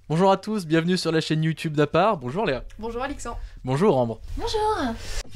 Bonjour à tous, bienvenue sur la chaîne YouTube d'Apart. Bonjour Léa. Bonjour Alexandre. Bonjour Ambre. Bonjour.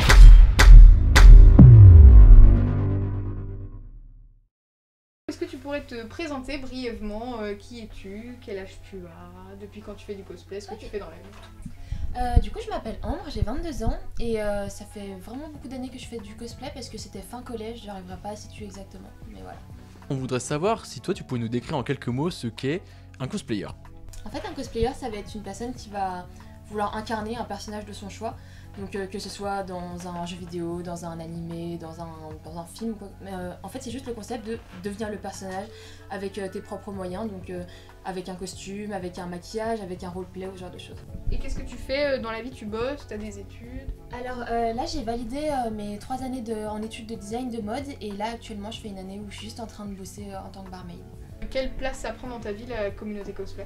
Est-ce que tu pourrais te présenter brièvement qui es-tu, quel âge tu as, depuis quand tu fais du cosplay, ce que tu fais dans la vie? Du coup, je m'appelle Ambre, j'ai 22 ans et ça fait vraiment beaucoup d'années que je fais du cosplay parce que c'était fin collège, j'arriverai pas à situer exactement, mais voilà. On voudrait savoir si toi tu pouvais nous décrire en quelques mots ce qu'est un cosplayer. En fait, un cosplayer, ça va être une personne qui va vouloir incarner un personnage de son choix, donc que ce soit dans un jeu vidéo, dans un animé, dans un film, quoi. Mais, en fait, c'est juste le concept de devenir le personnage avec tes propres moyens, donc avec un costume, avec un maquillage, avec un roleplay ou ce genre de choses. Et qu'est-ce que tu fais dans la vie? Tu bosses, tu as des études? Alors là j'ai validé mes 3 années en études de design de mode et là actuellement je fais une année où je suis juste en train de bosser en tant que barmaid. Quelle place ça prend dans ta vie, la communauté cosplay?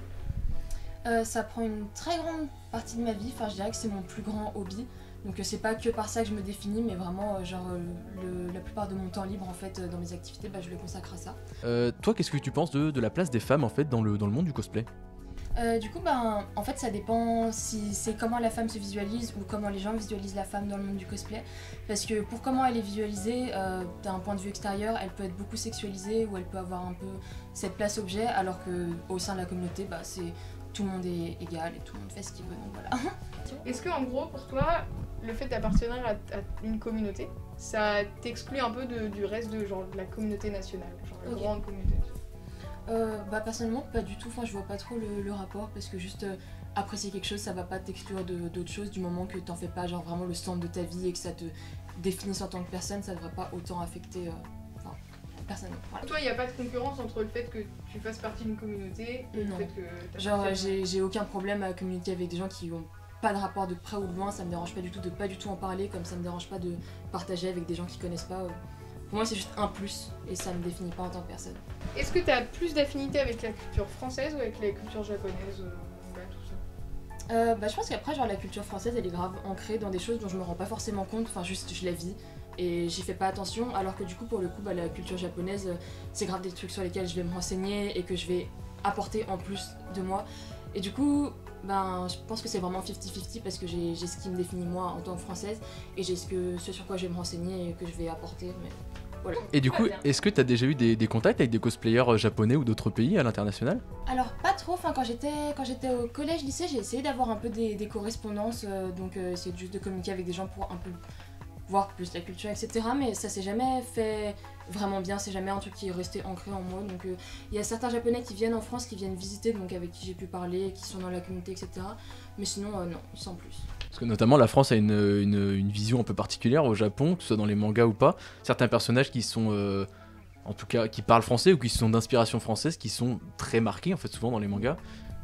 Ça prend une très grande partie de ma vie, enfin je dirais que c'est mon plus grand hobby. Donc c'est pas que par ça que je me définis mais vraiment la plupart de mon temps libre en fait dans mes activités je le consacre à ça. Toi, qu'est-ce que tu penses de la place des femmes en fait dans le monde du cosplay? Du coup, en fait, ça dépend si c'est comment la femme se visualise ou comment les gens visualisent la femme dans le monde du cosplay. Parce que pour comment elle est visualisée, d'un point de vue extérieur, elle peut être beaucoup sexualisée ou elle peut avoir un peu cette place objet, alors qu'au sein de la communauté, tout le monde est égal et tout le monde fait ce qu'il veut, donc voilà. Est-ce que en gros, pour toi, le fait d'appartenir à une communauté, ça t'exclut un peu du reste de la communauté nationale, genre la grande communauté? Personnellement pas du tout, enfin je vois pas trop le rapport parce que juste apprécier quelque chose ça va pas t'exclure d'autres choses du moment que t'en fais pas genre vraiment le centre de ta vie et que ça te définisse en tant que personne, ça devrait pas autant affecter personnellement. Voilà. Toi, il n'y a pas de concurrence entre le fait que tu fasses partie d'une communauté et le fait que j'ai aucun problème à communiquer avec des gens qui ont pas de rapport de près ou de loin, ça me dérange pas du tout de pas du tout en parler, comme ça me dérange pas de partager avec des gens qui connaissent pas. Pour moi c'est juste un plus et ça me définit pas en tant que personne. Est-ce que tu as plus d'affinité avec la culture française ou avec la culture japonaise, tout ça? Je pense qu'après la culture française elle est grave ancrée dans des choses dont je me rends pas forcément compte, enfin juste je la vis et j'y fais pas attention, alors que du coup pour le coup la culture japonaise c'est grave des trucs sur lesquels je vais me renseigner et que je vais apporter en plus de moi et du coup je pense que c'est vraiment 50-50 parce que j'ai ce qui me définit moi en tant que française et j'ai ce sur quoi je vais me renseigner et que je vais apporter, mais voilà. Et du coup, est-ce que tu as déjà eu des contacts avec des cosplayers japonais ou d'autres pays à l'international? Alors pas trop, enfin quand j'étais au collège lycée j'ai essayé d'avoir un peu des correspondances, donc essayer juste de communiquer avec des gens pour un peu voir plus la culture, etc. Mais ça s'est jamais fait vraiment bien, c'est jamais un truc qui est resté ancré en moi. Donc il y a certains japonais qui viennent en France, qui viennent visiter, donc avec qui j'ai pu parler, qui sont dans la communauté, etc. Mais sinon, non, sans plus. Parce que notamment la France a une vision un peu particulière au Japon, que ce soit dans les mangas ou pas. Certains personnages qui sont, en tout cas, qui parlent français ou qui sont d'inspiration française, qui sont très marqués en fait souvent dans les mangas.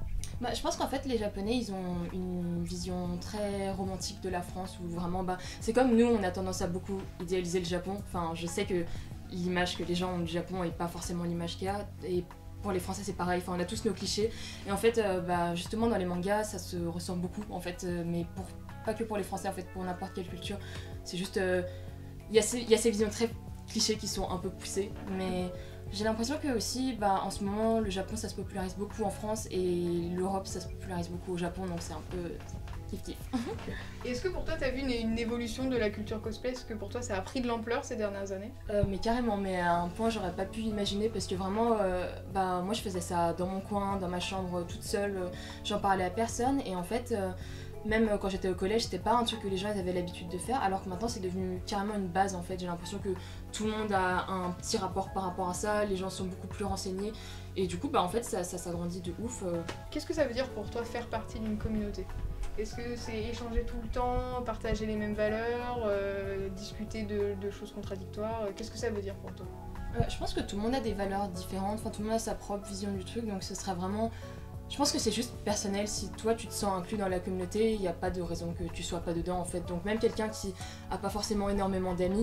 Je pense qu'en fait les japonais ils ont une vision très romantique de la France où vraiment c'est comme nous on a tendance à beaucoup idéaliser le Japon, enfin je sais que l'image que les gens ont du Japon est pas forcément l'image qu'il y a et pour les Français c'est pareil, enfin on a tous nos clichés et en fait justement dans les mangas ça se ressent beaucoup en fait mais pas que pour les Français en fait, pour n'importe quelle culture, c'est juste il y a ces visions très clichés qui sont un peu poussées, mais j'ai l'impression que aussi, en ce moment, le Japon ça se popularise beaucoup en France et l'Europe ça se popularise beaucoup au Japon, donc c'est un peu kiff-kiff. Est-ce que pour toi, tu as vu une évolution de la culture cosplay? Est-ce que pour toi, ça a pris de l'ampleur ces dernières années? Mais carrément, mais à un point j'aurais pas pu imaginer parce que vraiment, moi je faisais ça dans mon coin, dans ma chambre, toute seule, j'en parlais à personne et en fait... Même quand j'étais au collège, c'était pas un truc que les gens avaient l'habitude de faire, alors que maintenant c'est devenu carrément une base en fait. J'ai l'impression que tout le monde a un petit rapport par rapport à ça, les gens sont beaucoup plus renseignés, et du coup en fait ça s'agrandit de ouf. Qu'est-ce que ça veut dire pour toi faire partie d'une communauté? Est-ce que c'est échanger tout le temps, partager les mêmes valeurs, discuter de choses contradictoires? Qu'est-ce que ça veut dire pour toi? Je pense que tout le monde a des valeurs différentes, enfin tout le monde a sa propre vision du truc, donc ce serait vraiment... Je pense que c'est juste personnel, si toi tu te sens inclus dans la communauté, il n'y a pas de raison que tu sois pas dedans en fait. Donc même quelqu'un qui a pas forcément énormément d'amis,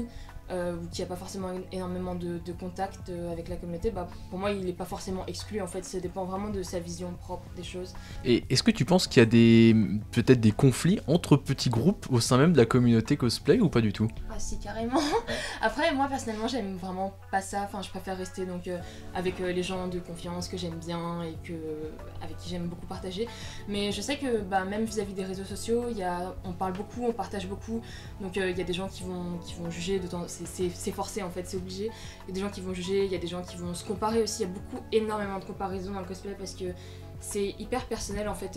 ou qui n'a pas forcément énormément de contact avec la communauté, bah, pour moi il n'est pas forcément exclu en fait, ça dépend vraiment de sa vision propre des choses. Et est-ce que tu penses qu'il y a peut-être des conflits entre petits groupes au sein même de la communauté cosplay ou pas du tout? Ah si, carrément. Après moi personnellement j'aime vraiment pas ça, enfin je préfère rester donc avec les gens de confiance que j'aime bien et avec qui j'aime beaucoup partager. Mais je sais que bah, même vis-à-vis des réseaux sociaux, on parle beaucoup, on partage beaucoup, donc il y a des gens qui vont juger de temps. C'est forcé en fait, c'est obligé. Il y a des gens qui vont juger, il y a des gens qui vont se comparer aussi. Il y a énormément de comparaisons dans le cosplay parce que c'est hyper personnel en fait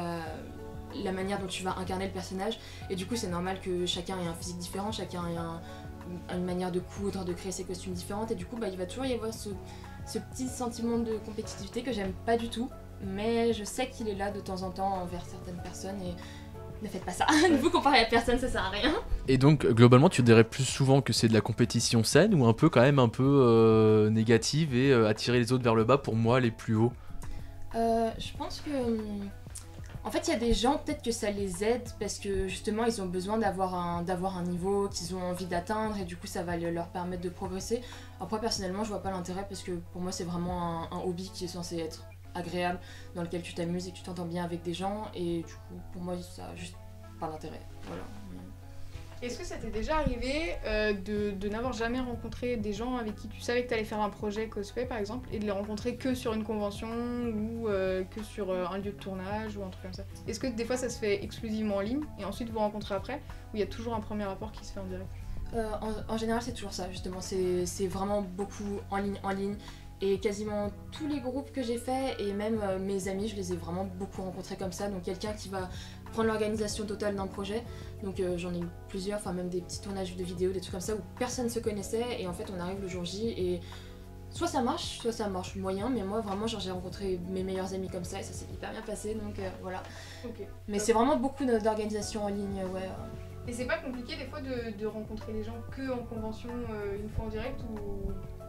la manière dont tu vas incarner le personnage. Et du coup c'est normal que chacun ait un physique différent, chacun ait une manière de coudre, de créer ses costumes différentes. Et du coup bah, il va toujours y avoir ce petit sentiment de compétitivité que j'aime pas du tout. Mais je sais qu'il est là de temps en temps envers certaines personnes et ne faites pas ça, ne vous comparez à personne, ça sert à rien. Et donc globalement tu dirais plus souvent que c'est de la compétition saine ou un peu quand même un peu négative et attirer les autres vers le bas pour moi les plus hauts? Je pense que en fait il y a des gens peut-être que ça les aide parce que justement ils ont besoin d'avoir un niveau qu'ils ont envie d'atteindre et du coup ça va leur permettre de progresser. Après personnellement je vois pas l'intérêt parce que pour moi c'est vraiment un hobby qui est censé être agréable, dans lequel tu t'amuses et que tu t'entends bien avec des gens et du coup pour moi ça a juste pas d'intérêt. Voilà. Est-ce que ça t'est déjà arrivé de n'avoir jamais rencontré des gens avec qui tu savais que t'allais faire un projet cosplay par exemple et de les rencontrer que sur une convention ou que sur un lieu de tournage ou un truc comme ça? Est-ce que des fois ça se fait exclusivement en ligne et ensuite vous rencontrez après ou il y a toujours un premier rapport qui se fait en direct? En général c'est toujours ça justement, c'est vraiment beaucoup en ligne. Et quasiment tous les groupes que j'ai fait et même mes amis, je les ai vraiment beaucoup rencontrés comme ça. Donc quelqu'un qui va prendre l'organisation totale d'un projet. Donc j'en ai eu plusieurs, enfin même des petits tournages de vidéos, des trucs comme ça où personne ne se connaissait. Et en fait on arrive le jour J et soit ça marche moyen. Mais moi vraiment j'ai rencontré mes meilleurs amis comme ça et ça s'est hyper bien passé. Donc voilà. Okay. Mais c'est vraiment beaucoup d'organisation en ligne, ouais. Et c'est pas compliqué des fois de rencontrer les gens que en convention une fois en direct ou...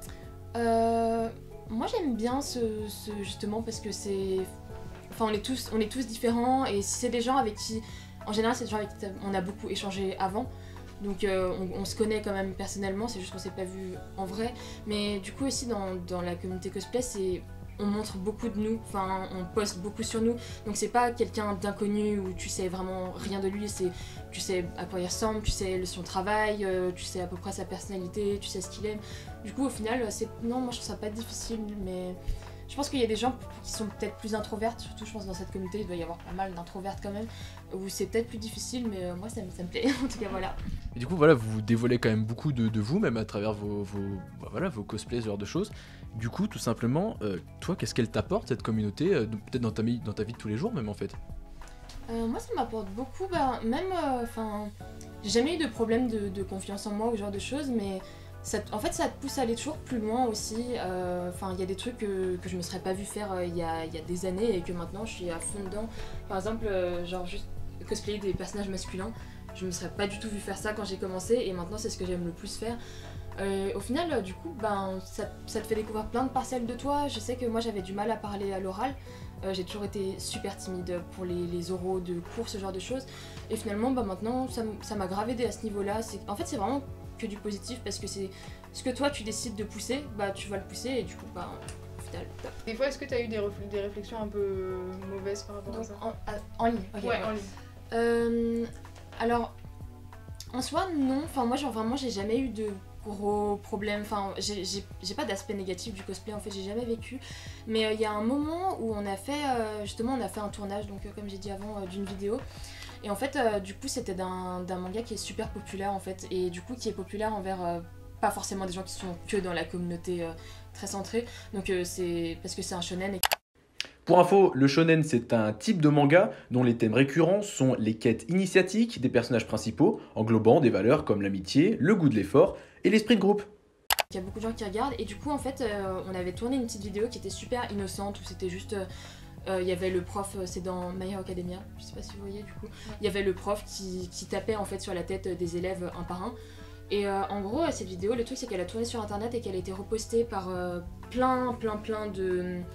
Moi j'aime bien justement parce que c'est... Enfin on est tous différents et si c'est des gens avec qui... En général c'est des gens avec qui on a beaucoup échangé avant. Donc on se connaît quand même personnellement, c'est juste qu'on s'est pas vu en vrai. Mais du coup aussi dans la communauté cosplay on montre beaucoup de nous, enfin on poste beaucoup sur nous, donc c'est pas quelqu'un d'inconnu où tu sais vraiment rien de lui, tu sais à quoi il ressemble, tu sais son travail, tu sais à peu près sa personnalité, tu sais ce qu'il aime. Du coup au final non, moi je trouve ça pas difficile, mais je pense qu'il y a des gens qui sont peut-être plus introvertes, surtout je pense dans cette communauté il doit y avoir pas mal d'introvertes quand même, où c'est peut-être plus difficile, mais moi ça me plaît en tout cas voilà. Et du coup voilà, vous dévoilez quand même beaucoup de vous, même à travers vos cosplays, ce genre de choses. Du coup tout simplement, toi qu'est-ce qu'elle t'apporte cette communauté, peut-être dans ta vie de tous les jours même en fait? Moi ça m'apporte beaucoup, j'ai jamais eu de problème de confiance en moi ou ce genre de choses, mais en fait ça te pousse à aller toujours plus loin aussi. Il y a des trucs que je me serais pas vu faire il y a des années et que maintenant je suis à fond dedans. Par exemple genre juste cosplayer des personnages masculins, je me serais pas du tout vu faire ça quand j'ai commencé et maintenant c'est ce que j'aime le plus faire. Au final du coup ça te fait découvrir plein de parcelles de toi. Je sais que moi j'avais du mal à parler à l'oral. J'ai toujours été super timide pour les oraux de cours, ce genre de choses. Et finalement, maintenant, ça m'a grave aidé à ce niveau-là. En fait, c'est vraiment que du positif parce que c'est ce que toi, tu décides de pousser, tu vas le pousser et du coup, au final, top. Des fois, est-ce que tu as eu des réflexions un peu mauvaises par rapport à ça? En ligne, ok. Ouais, en ligne. Alors, en soi, non. Enfin, moi, vraiment, j'ai jamais eu de gros problèmes, j'ai pas d'aspect négatif du cosplay en fait, j'ai jamais vécu, mais il y a un moment où on a fait un tournage, donc comme j'ai dit avant, d'une vidéo, et en fait du coup c'était d'un manga qui est super populaire en fait, et du coup qui est populaire envers pas forcément des gens qui sont que dans la communauté très centrée, donc c'est parce que c'est un shonen. Pour info, le shonen c'est un type de manga dont les thèmes récurrents sont les quêtes initiatiques des personnages principaux, englobant des valeurs comme l'amitié, le goût de l'effort et l'esprit de groupe. Il y a beaucoup de gens qui regardent et du coup en fait on avait tourné une petite vidéo qui était super innocente où c'était juste... il y avait le prof, c'est dans My Hero Academia, je sais pas si vous voyez du coup, il y avait le prof qui tapait en fait sur la tête des élèves un par un. Et en gros cette vidéo, le truc c'est qu'elle a tourné sur internet et qu'elle a été repostée par plein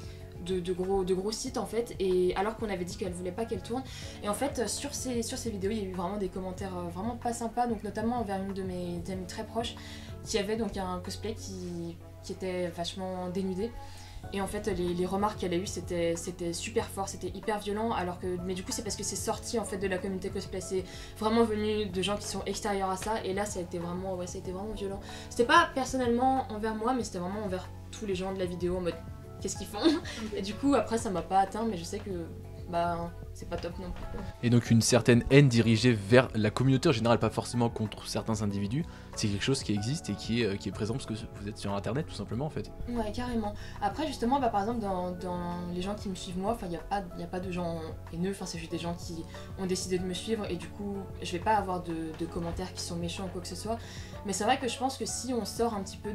de gros sites en fait, et alors qu'on avait dit qu'elle voulait pas qu'elle tourne. Et en fait sur ces vidéos il y a eu vraiment des commentaires vraiment pas sympas, donc notamment envers une de mes amies très proches qui avait donc un cosplay qui était vachement dénudé. Et en fait, les remarques qu'elle a eues, c'était super fort, c'était hyper violent, alors que... Mais du coup, c'est parce que c'est sorti en fait de la communauté cosplay, c'est vraiment venu de gens qui sont extérieurs à ça, et là, ça a été vraiment violent. C'était pas personnellement envers moi, mais c'était vraiment envers tous les gens de la vidéo, en mode, qu'est-ce qu'ils font? Et du coup, après, ça m'a pas atteint, mais je sais que, bah, c'est pas top non plus. Et donc une certaine haine dirigée vers la communauté en général, pas forcément contre certains individus, c'est quelque chose qui existe et qui est présent parce que vous êtes sur internet tout simplement en fait. Ouais, carrément. Après justement, bah, par exemple dans les gens qui me suivent moi, il n'y a pas de gens haineux, c'est juste des gens qui ont décidé de me suivre, et du coup je vais pas avoir de commentaires qui sont méchants ou quoi que ce soit. Mais c'est vrai que je pense que si on sort un petit peu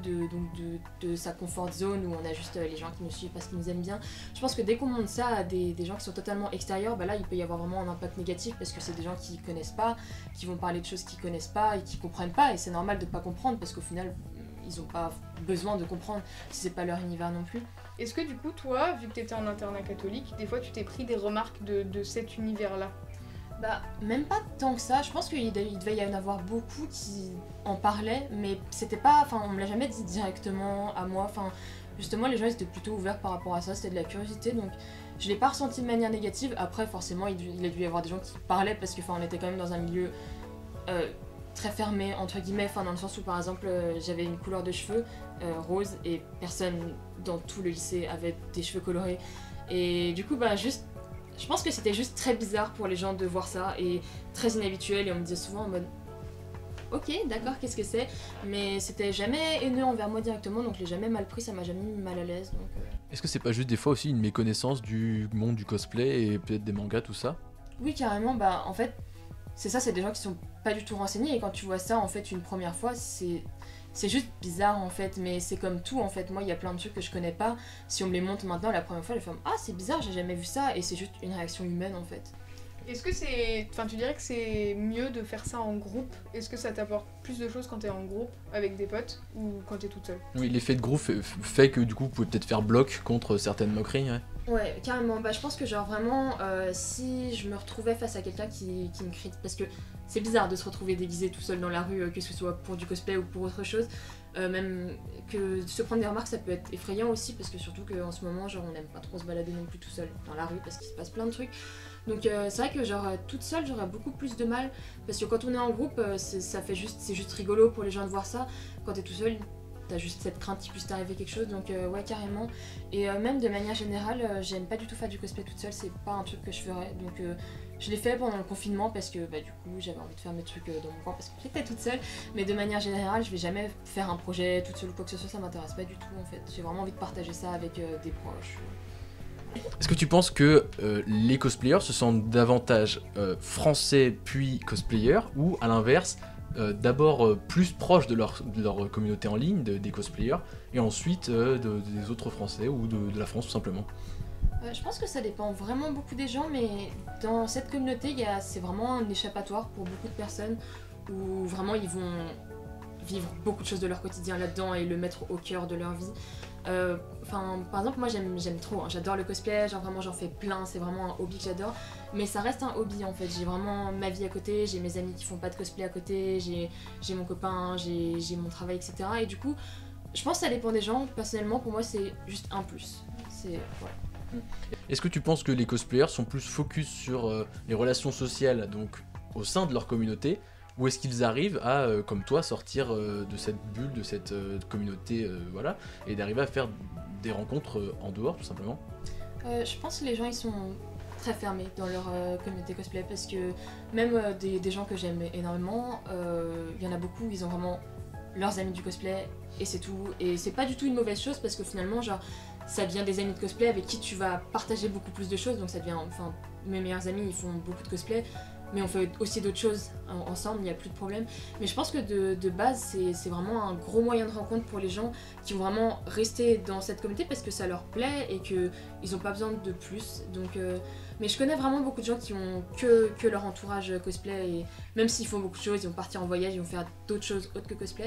de sa comfort zone, où on a juste les gens qui nous suivent parce qu'ils nous aiment bien, je pense que dès qu'on montre ça à des gens qui sont totalement extérieurs, bah là il peut y avoir vraiment un impact négatif, parce que c'est des gens qui connaissent pas, qui vont parler de choses qu'ils connaissent pas et qui comprennent pas, et c'est normal de pas comprendre, parce qu'au final ils ont pas besoin de comprendre si c'est pas leur univers non plus. Est-ce que du coup toi, vu que t'étais en internat catholique, des fois tu t'es pris des remarques de cet univers-là? Bah, même pas tant que ça, je pense qu'il devait y en avoir beaucoup qui en parlaient, mais c'était pas, on me l'a jamais dit directement à moi, justement les gens ils étaient plutôt ouverts par rapport à ça, c'était de la curiosité, donc je l'ai pas ressenti de manière négative. Après forcément il a dû y avoir des gens qui parlaient, parce que on était quand même dans un milieu très fermé entre guillemets, dans le sens où par exemple j'avais une couleur de cheveux rose, et personne dans tout le lycée avait des cheveux colorés, et du coup bah juste je pense que c'était juste très bizarre pour les gens de voir ça, et très inhabituel, et on me disait souvent en mode ok d'accord, qu'est-ce que c'est, mais c'était jamais haineux envers moi directement, donc je l'ai jamais mal pris, ça m'a jamais mis mal à l'aise, donc Est-ce que c'est pas juste des fois aussi une méconnaissance du monde du cosplay et peut-être des mangas, tout ça? Oui carrément, bah en fait c'est ça, c'est des gens qui sont pas du tout renseignés, et quand tu vois ça en fait une première fois, c'est juste bizarre en fait, mais c'est comme tout en fait. Moi il y a plein de trucs que je connais pas, si on me les montre maintenant la première fois, je fais ah c'est bizarre, j'ai jamais vu ça, et c'est juste une réaction humaine en fait. Est-ce que tu dirais que c'est mieux de faire ça en groupe? Est-ce que ça t'apporte plus de choses quand t'es en groupe avec des potes, ou quand t'es toute seule? Oui, l'effet de groupe fait que du coup vous pouvez peut-être faire bloc contre certaines moqueries. Ouais, carrément. Bah, je pense que genre vraiment, si je me retrouvais face à quelqu'un qui me critique, parce que c'est bizarre de se retrouver déguisé tout seul dans la rue, que ce soit pour du cosplay ou pour autre chose, même que se prendre des remarques, ça peut être effrayant aussi, parce que surtout qu'en ce moment, genre on n'aime pas trop se balader non plus tout seul dans la rue, parce qu'il se passe plein de trucs. Donc c'est vrai que genre toute seule, j'aurais beaucoup plus de mal, parce que quand on est en groupe, c'est juste rigolo pour les gens de voir ça. Quand t'es tout seul, t'as juste cette crainte qu'il puisse t'arriver quelque chose, donc ouais carrément. Et même de manière générale, j'aime pas du tout faire du cosplay toute seule, c'est pas un truc que je ferais, donc je l'ai fait pendant le confinement parce que bah, du coup j'avais envie de faire mes trucs dans mon coin parce que j'étais toute seule, mais de manière générale je vais jamais faire un projet toute seule ou quoi que ce soit, ça m'intéresse pas du tout en fait, j'ai vraiment envie de partager ça avec des proches. Est-ce que tu penses que les cosplayers se sentent davantage français puis cosplayers, ou à l'inverse d'abord plus proches de leur communauté en ligne, des cosplayers, et ensuite des autres Français ou de la France tout simplement? Je pense que ça dépend vraiment beaucoup des gens, mais dans cette communauté, c'est vraiment un échappatoire pour beaucoup de personnes, où vraiment ils vont vivre beaucoup de choses de leur quotidien là-dedans et le mettre au cœur de leur vie. Par exemple, moi j'aime trop, hein, j'adore le cosplay, genre vraiment j'en fais plein, c'est vraiment un hobby que j'adore, mais ça reste un hobby en fait, j'ai vraiment ma vie à côté, j'ai mes amis qui font pas de cosplay à côté, j'ai mon copain, j'ai mon travail, etc. Et du coup, je pense que ça dépend des gens, personnellement pour moi c'est juste un plus. Ouais. Est-ce que tu penses que les cosplayers sont plus focus sur les relations sociales, donc au sein de leur communauté, ou est-ce qu'ils arrivent à, comme toi, sortir de cette bulle, de cette communauté, voilà, et d'arriver à faire des rencontres en dehors, tout simplement? Je pense que les gens ils sont très fermés dans leur communauté cosplay, parce que même des gens que j'aime énormément, il y en a beaucoup, ils ont vraiment leurs amis du cosplay et c'est tout, et c'est pas du tout une mauvaise chose, parce que finalement genre ça devient des amis de cosplay avec qui tu vas partager beaucoup plus de choses, donc ça devient, mes meilleurs amis ils font beaucoup de cosplay, mais on fait aussi d'autres choses ensemble, il n'y a plus de problème. Mais je pense que de base, c'est vraiment un gros moyen de rencontre pour les gens qui vont vraiment rester dans cette communauté parce que ça leur plaît et qu'ils n'ont pas besoin de plus. Donc, mais je connais vraiment beaucoup de gens qui ont que leur entourage cosplay, et même s'ils font beaucoup de choses, ils vont partir en voyage, ils vont faire d'autres choses autres que cosplay,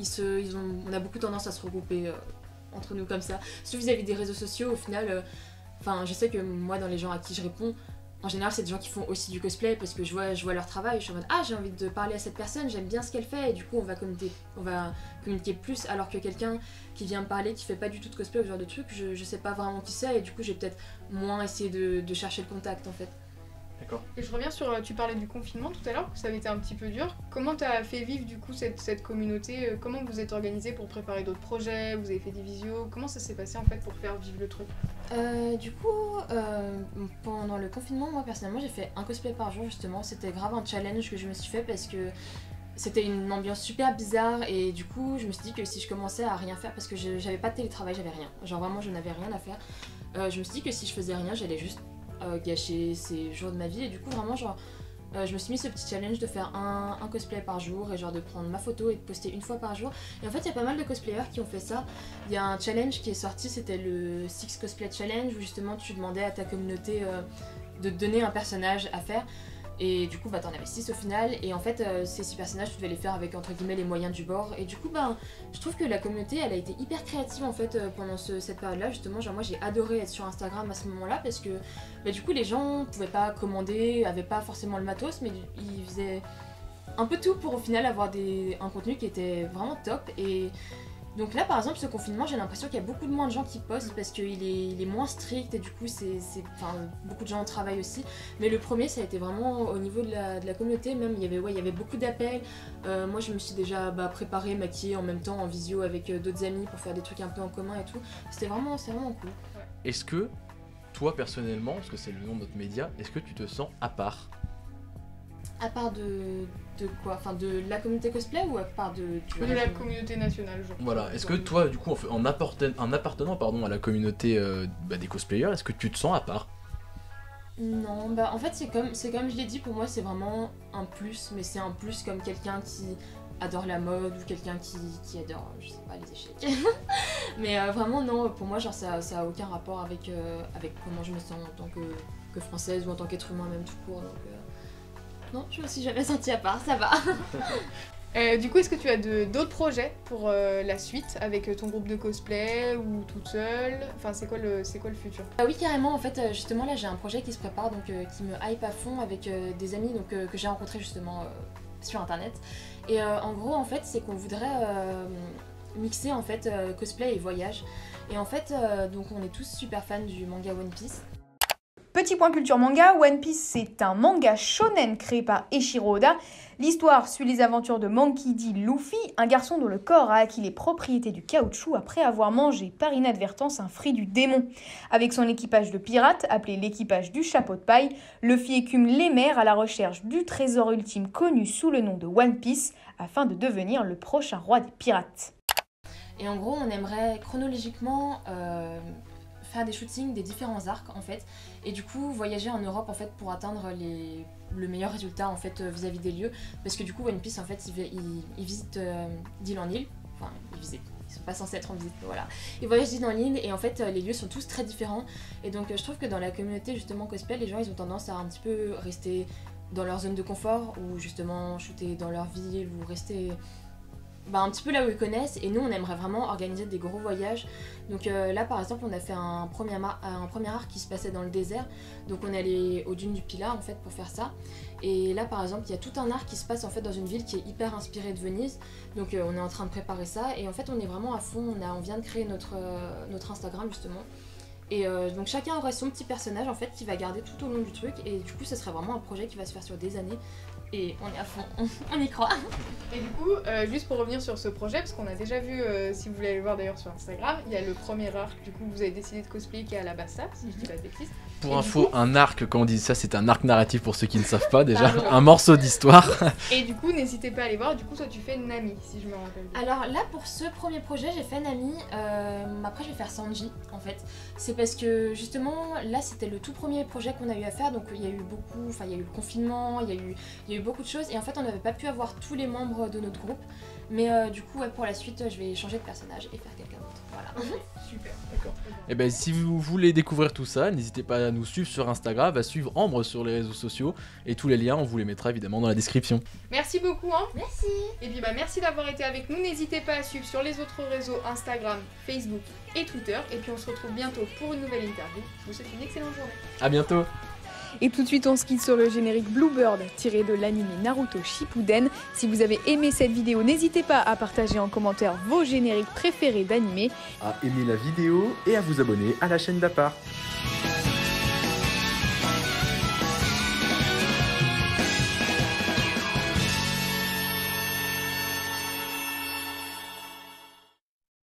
on a beaucoup tendance à se regrouper entre nous comme ça. Surtout vis-à-vis des réseaux sociaux, au final... enfin je sais que moi dans les gens à qui je réponds, en général c'est des gens qui font aussi du cosplay parce que je vois leur travail, je suis en mode ah j'ai envie de parler à cette personne, j'aime bien ce qu'elle fait et du coup on va communiquer plus, alors que quelqu'un qui vient me parler qui fait pas du tout de cosplay ou ce genre de truc, je sais pas vraiment qui c'est et du coup j'ai peut-être moins essayé de chercher le contact en fait. D'accord. Et je reviens sur, tu parlais du confinement tout à l'heure, que ça avait été un petit peu dur. Comment t'as fait vivre du coup cette communauté? Comment vous êtes organisé pour préparer d'autres projets? Vous avez fait des visios? Comment ça s'est passé en fait pour faire vivre le truc? Du coup, pendant le confinement, moi personnellement j'ai fait un cosplay par jour justement, c'était grave un challenge que je me suis fait parce que c'était une ambiance super bizarre et du coup je me suis dit que si je commençais à rien faire, parce que j'avais pas de télétravail, j'avais rien, genre vraiment je n'avais rien à faire, je me suis dit que si je faisais rien j'allais juste gâcher ces jours de ma vie et du coup vraiment genre je me suis mis ce petit challenge de faire un cosplay par jour et genre de prendre ma photo et de poster une fois par jour. Et en fait il y a pas mal de cosplayers qui ont fait ça. Il y a un challenge qui est sorti, c'était le 6 Cosplay Challenge où justement tu demandais à ta communauté de te donner un personnage à faire. Et du coup bah t'en avais 6 au final et en fait ces 6 personnages tu devais les faire avec entre guillemets les moyens du bord et du coup bah je trouve que la communauté elle a été hyper créative en fait pendant cette période là justement, genre moi j'ai adoré être sur Instagram à ce moment là parce que bah, du coup les gens pouvaient pas commander, avaient pas forcément le matos mais ils faisaient un peu tout pour au final avoir un contenu qui était vraiment top. Et donc là par exemple ce confinement j'ai l'impression qu'il y a beaucoup de moins de gens qui postent parce qu'il est moins strict et du coup enfin, beaucoup de gens travaillent aussi. Mais le premier ça a été vraiment au niveau de la communauté, même il y avait beaucoup d'appels. Moi je me suis déjà préparée, maquillée en même temps en visio avec d'autres amis pour faire des trucs un peu en commun et tout. C'est vraiment cool. Est-ce que toi personnellement, parce que c'est le nom de notre média, est-ce que tu te sens à part? À part de quoi? Enfin de la communauté cosplay ou à part de la communauté nationale genre. Voilà, est-ce que toi du coup en appartenant pardon, à la communauté des cosplayers, est-ce que tu te sens à part? Non, bah en fait c'est comme je l'ai dit, pour moi c'est vraiment un plus, mais c'est un plus comme quelqu'un qui adore la mode ou quelqu'un qui adore, je sais pas, les échecs. Mais vraiment non, pour moi genre ça a aucun rapport avec comment je me sens en tant que française ou en tant qu'être humain même tout court, donc non, je me suis jamais sentie à part, ça va. Du coup, est-ce que tu as d'autres projets pour la suite avec ton groupe de cosplay ou toute seule? Enfin, c'est quoi le futur? Oui, carrément. En fait, justement, là, j'ai un projet qui se prépare, donc qui me hype à fond avec des amis donc, que j'ai rencontrés justement sur internet. Et en gros, en fait, c'est qu'on voudrait mixer en fait cosplay et voyage. Et en fait, donc on est tous super fans du manga One Piece. Petit point culture manga, One Piece c'est un manga shonen créé par Eiichiro Oda. L'histoire suit les aventures de Monkey D. Luffy, un garçon dont le corps a acquis les propriétés du caoutchouc après avoir mangé par inadvertance un fruit du démon. Avec son équipage de pirates, appelé l'équipage du chapeau de paille, Luffy écume les mers à la recherche du trésor ultime connu sous le nom de One Piece afin de devenir le prochain roi des pirates. Et en gros, on aimerait chronologiquement faire des shootings des différents arcs en fait, et du coup voyager en Europe en fait pour atteindre le meilleur résultat en fait vis-à-vis des lieux, parce que du coup One Piece en fait il visite d'île en île, enfin ils sont pas censés être en visite, mais voilà, ils voyagent d'île en île et en fait les lieux sont tous très différents, et donc je trouve que dans la communauté justement cosplay, les gens ils ont tendance à un petit peu rester dans leur zone de confort ou justement shooter dans leur ville ou rester un petit peu là où ils connaissent, et nous on aimerait vraiment organiser des gros voyages. Donc là par exemple on a fait un premier arc qui se passait dans le désert, donc on est allé aux dunes du Pilat en fait pour faire ça, et là par exemple il y a tout un arc qui se passe en fait dans une ville qui est hyper inspirée de Venise, donc on est en train de préparer ça, et en fait on est vraiment à fond, on vient de créer notre Instagram justement. Et donc chacun aurait son petit personnage en fait qui va garder tout au long du truc, et du coup ce serait vraiment un projet qui va se faire sur des années. Et on est à fond, on y croit. Et du coup, juste pour revenir sur ce projet, parce qu'on a déjà vu, si vous voulez aller le voir d'ailleurs sur Instagram, il y a le premier arc, du coup vous avez décidé de cosplayer qui est à la Basta, si je dis pas de bêtises. Pour info, un arc, quand on dit ça, c'est un arc narratif pour ceux qui ne savent pas déjà, un morceau d'histoire. Et du coup, n'hésitez pas à aller voir, du coup toi tu fais Nami, si je me rappelle bien. Alors là, pour ce premier projet, j'ai fait Nami, après je vais faire Sanji en fait. C'est parce que justement, là c'était le tout premier projet qu'on a eu à faire, donc il y a eu le confinement, il y a eu beaucoup de choses, et en fait on n'avait pas pu avoir tous les membres de notre groupe, mais du coup pour la suite je vais changer de personnage et faire quelqu'un d'autre. Voilà. Super. D'accord. Et ben si vous voulez découvrir tout ça, n'hésitez pas à nous suivre sur Instagram, à suivre Ambre sur les réseaux sociaux et tous les liens on vous les mettra évidemment dans la description. Merci beaucoup, hein. Merci. Et puis merci d'avoir été avec nous. N'hésitez pas à suivre sur les autres réseaux Instagram, Facebook et Twitter. Et puis on se retrouve bientôt pour une nouvelle interview. Je vous souhaite une excellente journée. À bientôt. Et tout de suite, on se quitte sur le générique Bluebird, tiré de l'anime Naruto Shippuden. Si vous avez aimé cette vidéo, n'hésitez pas à partager en commentaire vos génériques préférés d'anime. À aimer la vidéo et à vous abonner à la chaîne d'Apart.